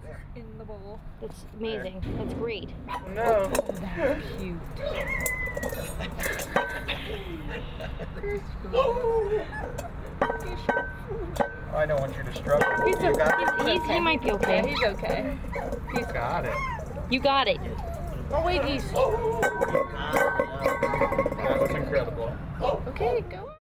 in the bowl. That's amazing. That's great. No. That's cute. I don't want you to struggle. He might be okay. Yeah, he's okay. He's got it. You got it. Oh wait, he's... That was incredible. Okay, go.